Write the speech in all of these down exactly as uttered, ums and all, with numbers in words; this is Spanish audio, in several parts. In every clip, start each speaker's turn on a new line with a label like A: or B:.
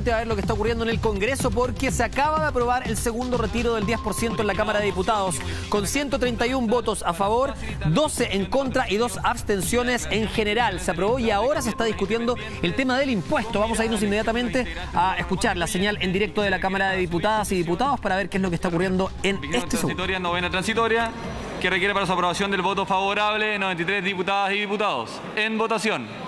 A: A ver lo que está ocurriendo en el Congreso, porque se acaba de aprobar el segundo retiro del diez por ciento en la Cámara de Diputados, con ciento treinta y uno votos a favor, doce en contra y dos abstenciones en general. Se aprobó y ahora se está discutiendo el tema del impuesto. Vamos a irnos inmediatamente a escuchar la señal en directo de la Cámara de Diputadas y Diputados para ver qué es lo que está ocurriendo en este segundo.
B: Novena transitoria, que requiere para su aprobación del voto favorable de noventa y tres diputadas y diputados. En votación.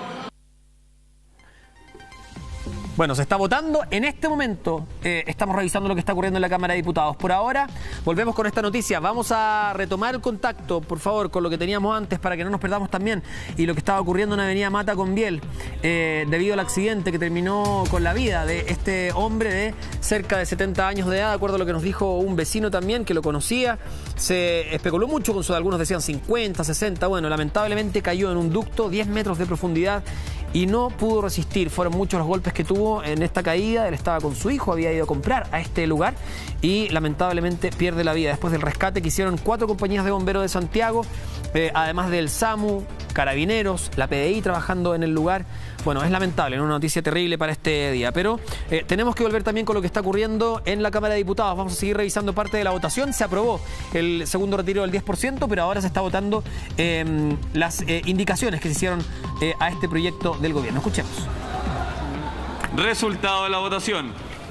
A: Bueno, se está votando. En este momento eh, estamos revisando lo que está ocurriendo en la Cámara de Diputados. Por ahora, volvemos con esta noticia. Vamos a retomar el contacto, por favor, con lo que teníamos antes para que no nos perdamos también. Y lo que estaba ocurriendo en la avenida Mata con Biel, eh, debido al accidente que terminó con la vida de este hombre de cerca de setenta años de edad, de acuerdo a lo que nos dijo un vecino también, que lo conocía. Se especuló mucho con eso, algunos decían cincuenta, sesenta. Bueno, lamentablemente cayó en un ducto, diez metros de profundidad, y no pudo resistir. Fueron muchos los golpes que tuvo en esta caída. Él estaba con su hijo, había ido a comprar a este lugar y lamentablemente pierde la vida. Después del rescate que hicieron cuatro compañías de bomberos de Santiago, eh, además del SAMU, Carabineros, la P D I trabajando en el lugar. Bueno, es lamentable, ¿no? Una noticia terrible para este día, pero eh, tenemos que volver también con lo que está ocurriendo en la Cámara de Diputados. Vamos a seguir revisando parte de la votación. Se aprobó el segundo retiro del diez por ciento, pero ahora se está votando eh, las eh, indicaciones que se hicieron eh, a este proyecto del gobierno. Escuchemos.
B: Resultado de la votación.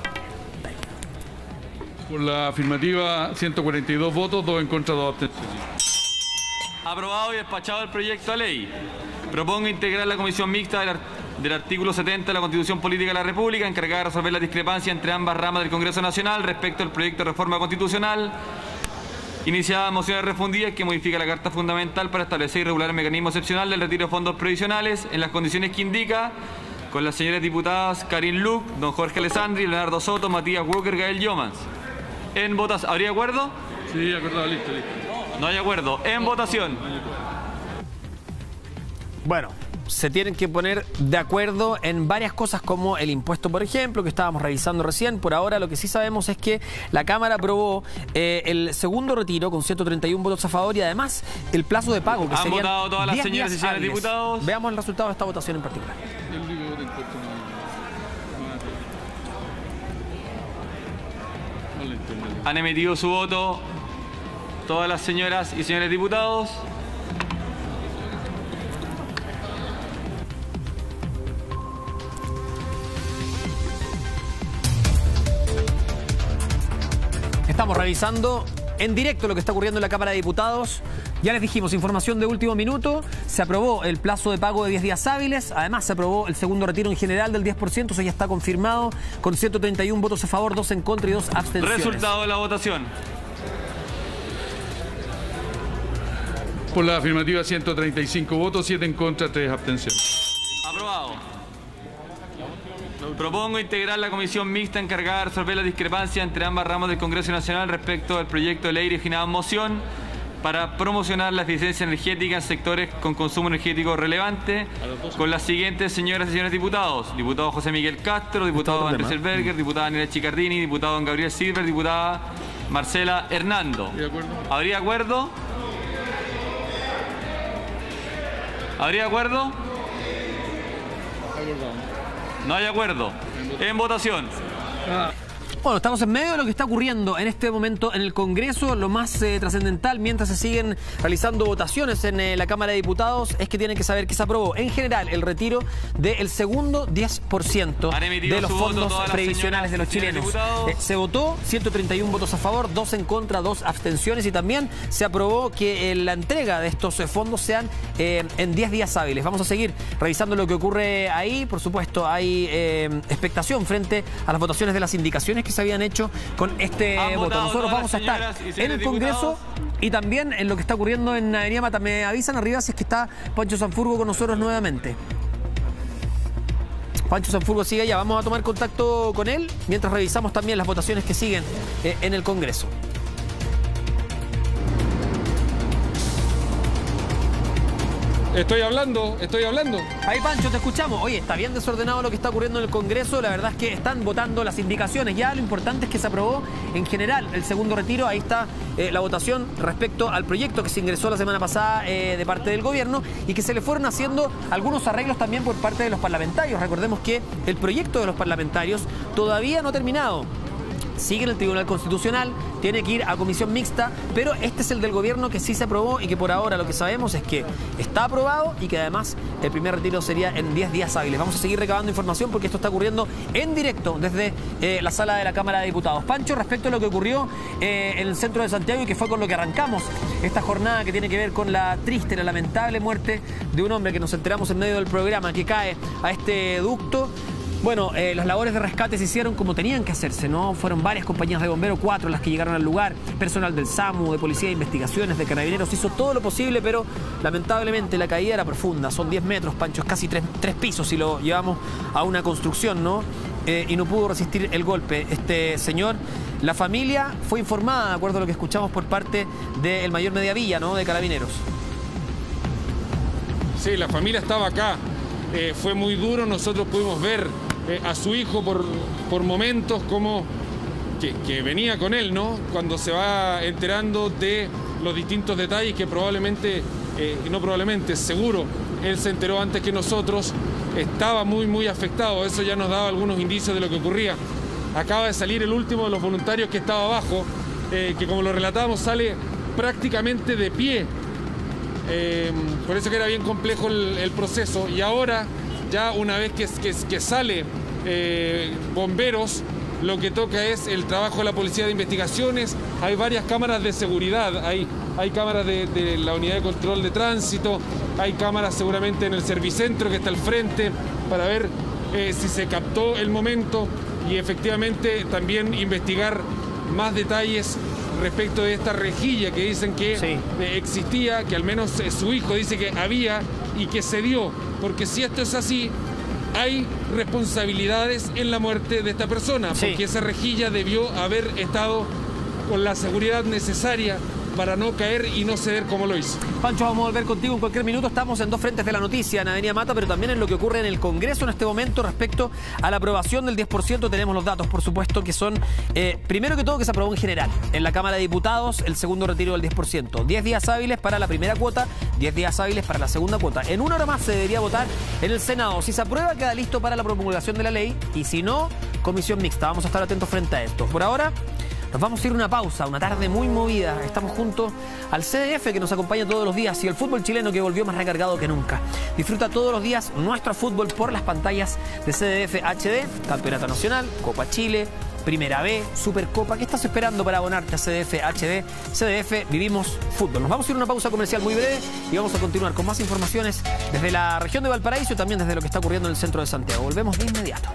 C: Por la afirmativa, ciento cuarenta y dos votos, dos en contra, dos abstenciones.
B: Aprobado y despachado el proyecto de ley. Propongo integrar la comisión mixta del, art del artículo setenta de la Constitución Política de la República, encargada de resolver la discrepancia entre ambas ramas del Congreso Nacional respecto al proyecto de reforma constitucional, iniciada en mociones refundidas, que modifica la Carta Fundamental para establecer y regular el mecanismo excepcional del retiro de fondos previsionales en las condiciones que indica, con las señoras diputadas Karin Luc, don Jorge Alessandri, Leonardo Soto, Matías Walker, Gael Yomans. En votación. ¿Habría acuerdo?
C: Sí, acordado, listo, listo.
B: No hay acuerdo. En votación.
A: Bueno, se tienen que poner de acuerdo en varias cosas como el impuesto, por ejemplo, que estábamos revisando recién. Por ahora lo que sí sabemos es que la Cámara aprobó eh, el segundo retiro con ciento treinta y uno votos a favor y además el plazo de pago, que
B: han
A: serían
B: votado todas las
A: diez
B: señoras y
A: días
B: señores
A: hábiles.
B: diputados.
A: Veamos el resultado de esta votación en particular.
C: El único voto en contra no, no, no le entiendo.
B: Han emitido su voto todas las señoras y señores diputados.
A: Estamos revisando en directo lo que está ocurriendo en la Cámara de Diputados. Ya les dijimos, información de último minuto. Se aprobó el plazo de pago de diez días hábiles. Además, se aprobó el segundo retiro en general del diez por ciento. Eso ya está confirmado, con ciento treinta y uno votos a favor, dos en contra y dos abstenciones.
B: Resultado de la votación.
C: Por la afirmativa, ciento treinta y cinco votos, siete en contra, tres abstenciones.
B: Aprobado. Propongo integrar la comisión mixta encargada de resolver la discrepancia entre ambas ramas del Congreso Nacional respecto al proyecto de ley originado en moción para promocionar la eficiencia energética en sectores con consumo energético relevante, con las siguientes señoras y señores diputados: diputado José Miguel Castro, diputado Andrés Elberger, diputada Daniela Chicardini, diputado don Gabriel Silver, diputada Marcela Hernando.
C: ¿De acuerdo?
B: ¿Habría acuerdo? ¿Habría acuerdo? No hay acuerdo. En votación.
A: Bueno, estamos en medio de lo que está ocurriendo en este momento en el Congreso. Lo más eh, trascendental, mientras se siguen realizando votaciones en eh, la Cámara de Diputados, es que tienen que saber que se aprobó en general el retiro del segundo diez por ciento de los fondos previsionales de los chilenos. Eh, se votó ciento treinta y uno votos a favor, dos en contra, dos abstenciones, y también se aprobó que eh, la entrega de estos eh, fondos sean eh, en diez días hábiles. Vamos a seguir revisando lo que ocurre ahí. Por supuesto, hay eh, expectación frente a las votaciones de las indicaciones que se habían hecho con este voto. Nosotros vamos a estar en el Congreso y también en lo que está ocurriendo en Avenida Mata. Me avisan arriba si es que está Pancho Sanfurgo con nosotros nuevamente. Pancho Sanfurgo sigue allá. Vamos a tomar contacto con él mientras revisamos también las votaciones que siguen eh, en el Congreso.
D: Estoy hablando, estoy hablando.
A: Ahí, Pancho, te escuchamos. Oye, está bien desordenado lo que está ocurriendo en el Congreso. La verdad es que están votando las indicaciones. Ya lo importante es que se aprobó en general el segundo retiro. Ahí está eh, la votación respecto al proyecto que se ingresó la semana pasada eh, de parte del gobierno y que se le fueron haciendo algunos arreglos también por parte de los parlamentarios. Recordemos que el proyecto de los parlamentarios todavía no ha terminado. Sigue en el Tribunal Constitucional, tiene que ir a comisión mixta, pero este es el del gobierno que sí se aprobó y que por ahora lo que sabemos es que está aprobado y que además el primer retiro sería en diez días hábiles. Vamos a seguir recabando información porque esto está ocurriendo en directo desde eh, la sala de la Cámara de Diputados. Pancho, respecto a lo que ocurrió eh, en el centro de Santiago y que fue con lo que arrancamos esta jornada que tiene que ver con la triste, la lamentable muerte de un hombre que nos enteramos en medio del programa que cae a este ducto. Bueno, eh, las labores de rescate se hicieron como tenían que hacerse, ¿no? Fueron varias compañías de bomberos, cuatro las que llegaron al lugar, personal del SAMU, de Policía de Investigaciones, de Carabineros, hizo todo lo posible, pero lamentablemente la caída era profunda, son diez metros, Pancho, es casi tres, tres pisos si lo llevamos a una construcción, ¿no? Eh, y no pudo resistir el golpe este señor. La familia fue informada, de acuerdo a lo que escuchamos por parte del mayor Mediavilla, ¿no? De Carabineros.
D: Sí, la familia estaba acá, eh, fue muy duro, nosotros pudimos ver Eh, a su hijo por, por momentos como que, que venía con él, ¿no? Cuando se va enterando de los distintos detalles que probablemente, eh, no probablemente, seguro, él se enteró antes que nosotros, estaba muy, muy afectado. Eso ya nos daba algunos indicios de lo que ocurría. Acaba de salir el último de los voluntarios que estaba abajo, eh, que como lo relatábamos sale prácticamente de pie. Eh, por eso que era bien complejo el, el proceso. Y ahora, ya una vez que, que, que sale eh, bomberos, lo que toca es el trabajo de la Policía de Investigaciones. Hay varias cámaras de seguridad, hay, hay cámaras de, de la Unidad de Control de Tránsito, hay cámaras seguramente en el Servicentro que está al frente para ver eh, si se captó el momento y efectivamente también investigar más detalles respecto de esta rejilla que dicen que sí. eh, existía, que al menos eh, su hijo dice que había y que se dio. Porque si esto es así, hay responsabilidades en la muerte de esta persona, sí. Porque esa rejilla debió haber estado con la seguridad necesaria para no caer y no ceder como lo hizo.
A: Pancho, vamos a volver contigo en cualquier minuto. Estamos en dos frentes de la noticia, en Avenida Mata, pero también en lo que ocurre en el Congreso en este momento respecto a la aprobación del diez por ciento. Tenemos los datos, por supuesto, que son, eh, primero que todo, que se aprobó en general. En la Cámara de Diputados, el segundo retiro del diez por ciento. diez días hábiles para la primera cuota, diez días hábiles para la segunda cuota. En una hora más se debería votar en el Senado. Si se aprueba, queda listo para la promulgación de la ley. Y si no, comisión mixta. Vamos a estar atentos frente a esto. Por ahora, nos vamos a ir a una pausa, una tarde muy movida. Estamos junto al C D F que nos acompaña todos los días y el fútbol chileno que volvió más recargado que nunca. Disfruta todos los días nuestro fútbol por las pantallas de C D F H D, Campeonato Nacional, Copa Chile, Primera B, Supercopa. ¿Qué estás esperando para abonarte a C D F H D? C D F, vivimos fútbol. Nos vamos a ir a una pausa comercial muy breve y vamos a continuar con más informaciones desde la región de Valparaíso y también desde lo que está ocurriendo en el centro de Santiago. Volvemos de inmediato.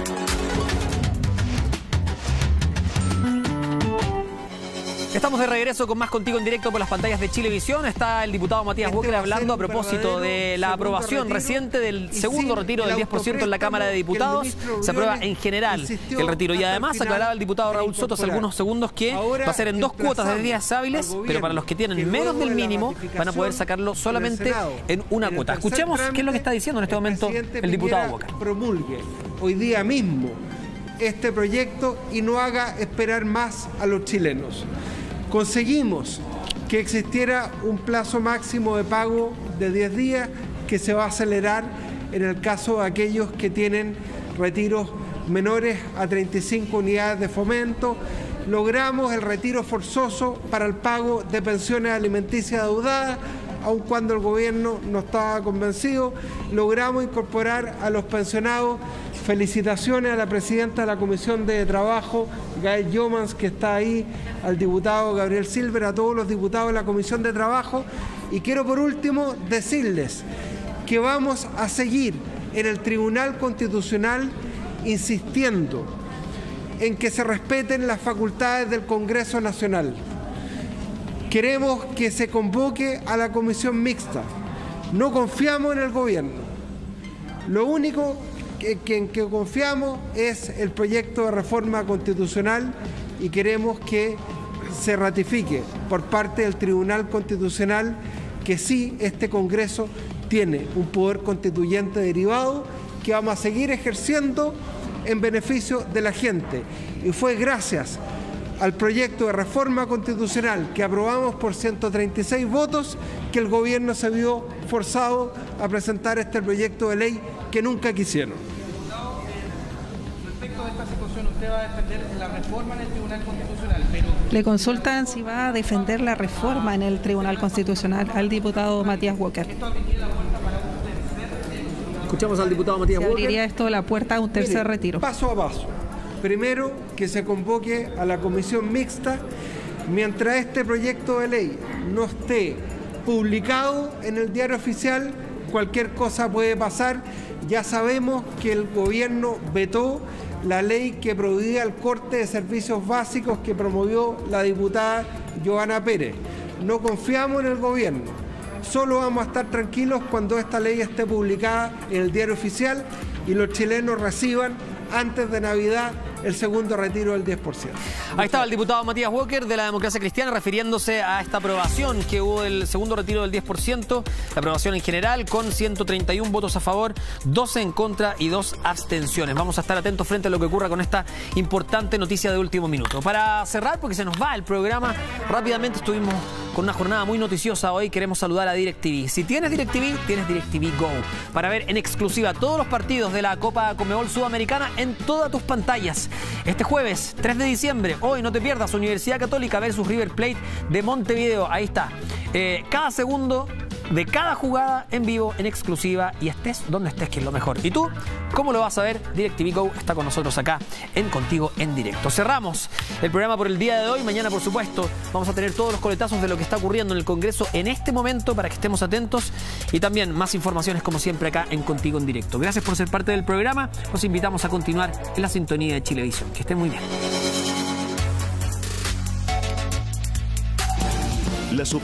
A: Estamos de regreso con más Contigo en Directo por las pantallas de Chilevisión. Está el diputado Matías Walker hablando a propósito de la aprobación reciente del segundo retiro del diez por ciento en la Cámara de Diputados. Se aprueba en general el retiro. Y además aclaraba el diputado Raúl Soto hace algunos segundos que va a ser en dos cuotas de días hábiles, pero para los que tienen menos del mínimo van a poder sacarlo solamente en una cuota. Escuchemos qué es lo que está diciendo en este momento el diputado Walker.
E: Promulgue hoy día mismo este proyecto y no haga esperar más a los chilenos. Conseguimos que existiera un plazo máximo de pago de diez días que se va a acelerar en el caso de aquellos que tienen retiros menores a treinta y cinco unidades de fomento. Logramos el retiro forzoso para el pago de pensiones alimenticias adeudadas, aun cuando el gobierno no estaba convencido. Logramos incorporar a los pensionados. Felicitaciones a la presidenta de la Comisión de Trabajo, Gael Yomans, que está ahí, al diputado Gabriel Silver, a todos los diputados de la Comisión de Trabajo. Y quiero por último decirles que vamos a seguir en el Tribunal Constitucional insistiendo en que se respeten las facultades del Congreso Nacional. Queremos que se convoque a la comisión mixta. No confiamos en el gobierno. Lo único que, que, en que confiamos es el proyecto de reforma constitucional y queremos que se ratifique por parte del Tribunal Constitucional que sí, este Congreso tiene un poder constituyente derivado que vamos a seguir ejerciendo en beneficio de la gente. Y fue gracias al proyecto de reforma constitucional que aprobamos por ciento treinta y seis votos que el gobierno se vio forzado a presentar este proyecto de ley que nunca quisieron.
F: Respecto a esta situación, usted va a defender la reforma en el Tribunal Constitucional, pero...
G: Le consultan si va a defender la reforma en el Tribunal Constitucional al diputado Matías Walker.
A: Escuchamos al diputado Matías
G: ¿Se
A: Walker.
G: abriría esto la puerta a un tercer
E: Mire,
G: retiro?
E: Paso a paso. Primero, que se convoque a la comisión mixta mientras este proyecto de ley no esté publicado en el diario oficial. Cualquier cosa puede pasar. Ya sabemos que el gobierno vetó la ley que prohibía el corte de servicios básicos que promovió la diputada Johanna Pérez. No confiamos en el gobierno. Solo vamos a estar tranquilos cuando esta ley esté publicada en el diario oficial y los chilenos reciban antes de Navidad el segundo retiro del diez por ciento.
A: Ahí estaba el diputado Matías Walker de la Democracia Cristiana refiriéndose a esta aprobación que hubo del segundo retiro del diez por ciento, la aprobación en general con ciento treinta y uno votos a favor, doce en contra y dos abstenciones. Vamos a estar atentos frente a lo que ocurra con esta importante noticia de último minuto. Para cerrar, porque se nos va el programa, rápidamente estuvimos con una jornada muy noticiosa hoy, queremos saludar a DirecTV. Si tienes DirecTV, tienes DirecTV Go, para ver en exclusiva todos los partidos de la Copa Conmebol Sudamericana en todas tus pantallas. Este jueves, tres de diciembre, hoy no te pierdas Universidad Católica versus River Plate de Montevideo. Ahí está. Eh, cada segundo de cada jugada en vivo, en exclusiva, y estés donde estés, que es lo mejor. ¿Y tú? ¿Cómo lo vas a ver? DirecTV Go está con nosotros acá en Contigo en Directo. Cerramos el programa por el día de hoy. Mañana, por supuesto, vamos a tener todos los coletazos de lo que está ocurriendo en el Congreso en este momento para que estemos atentos, y también más informaciones como siempre acá en Contigo en Directo. Gracias por ser parte del programa. Los invitamos a continuar en la sintonía de Chilevisión. Que estén muy bien.
H: Las